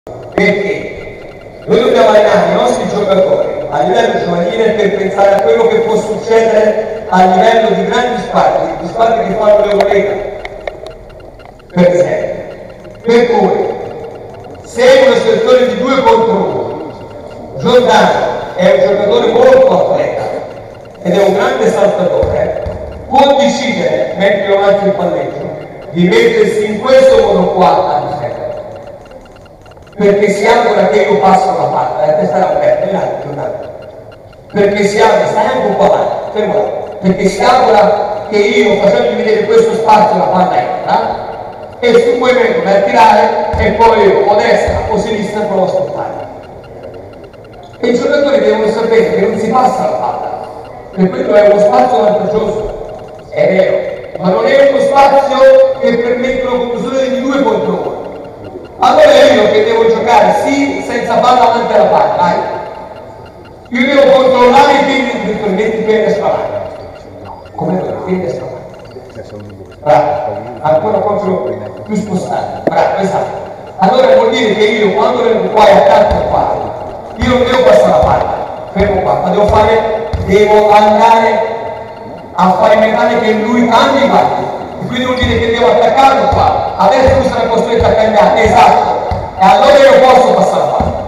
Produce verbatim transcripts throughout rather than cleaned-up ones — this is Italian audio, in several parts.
Perché noi dobbiamo allenare i nostri giocatori a livello giovanile per pensare a quello che può succedere a livello di grandi squadre, di squadre che fanno l'Eurolega, per esempio. Per cui, se è una situazione di due contro uno, Giordano è un giocatore molto atleta ed è un grande saltatore, può decidere, mentre io avanti il palleggio, di mettersi in questo modo qua a difendere. Perché si augura che io passo la palla, la testa aperta, in alto, in alto. Perché si augura, stai anche un po' avanti, fermo, perché si augura che io, facendo vedere questo spazio, la palla entra, e su quel metro per tirare, e poi io, o destra o sinistra, provo a stoppare. E i giocatori devono sapere che non si passa la palla, che quello è uno spazio vantaggioso, è vero, ma non è uno spazio che permette una conclusione di due contro uno. Allora è io che devo giocare, sì, senza palla davanti alla palla, dai. Io devo controllare i piedi, metti i piedi a scalare. Come i piedi a scalare. Bravo, ancora proprio più spostati. Bravo, esatto. Allora vuol dire che io quando vengo qua e attacco qua, io non devo passare la palla, fermo qua, ma devo fare, devo andare a fare in metà che lui cambi i guardi. Quindi vuol dire che devo attaccarlo qua, adesso lui sarà costretto a cambiare, esatto, e allora io posso passare la palla.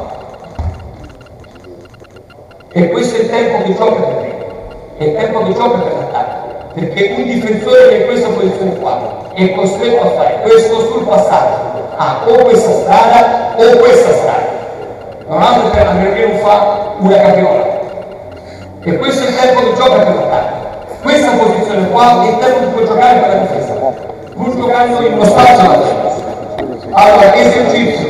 E questo è il tempo che gioca per me, è il tempo che gioca per l'attacco, perché un difensore che è in questa posizione qua è costretto a fare questo sul passaggio, ha o questa strada o questa strada, non ha altro tempo perché non fa una capriola. E questo è il tempo che gioca per l'attacco. Questa posizione qua è il tempo che può giocare per la difesa, pur giocando in uno spazio laterale. Allora, esercizio.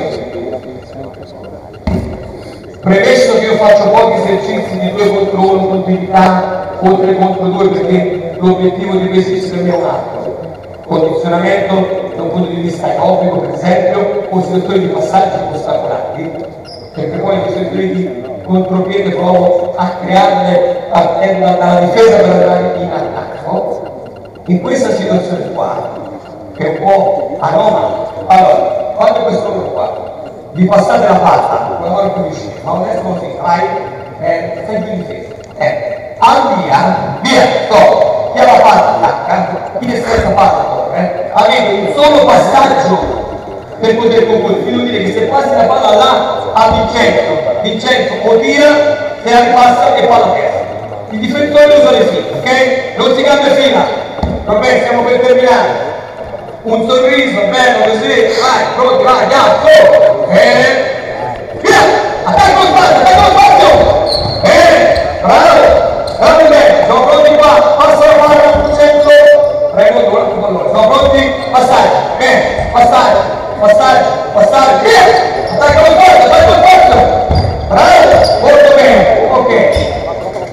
Premesso che io faccio pochi esercizi di due contro uno, continuità, o tre contro due, perché l'obiettivo di questi sistemi è un altro. Condizionamento da un punto di vista aerobico, per esempio, o situazioni di passaggi ostacolati, perché poi le situazioni di contropiede provo a crearle partendo dalla difesa per andare in attacco. In questa situazione qua, che è un po' anomala, allora, fate questo lavoro qua, vi passate la palla, una volta più vicino, ma adesso così, vai, eh, stai più in difesa, eh, al via, via, stop, chi ha la palla attacca, chi ne stessa palla corre, avete un solo passaggio per poter concludere, quindi vuol dire che se passi la palla là a Vincenzo, Vincenzo o tira, se la ripassa e palla persa. Il difensore usa le fila, ok? Non si cambia fila. Vabbè, stiamo per terminare. Un sorriso, bello così, vai, pronti, vai, andiamo, su! Bene. Via! Attacco lo spazio, attacco lo spazio! Bene, bravo! Guardate bene, siamo pronti qua, passa la palla a Vincenzo. Prego, guarda il pallone, siamo pronti? Passaggio, bene, passaggio, passaggio, passaggio, via! Attacco lo spazio, attacco lo spazio! Bravo, molto bene, ok.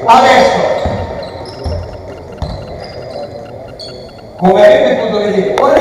Adesso, come avete potuto vedere,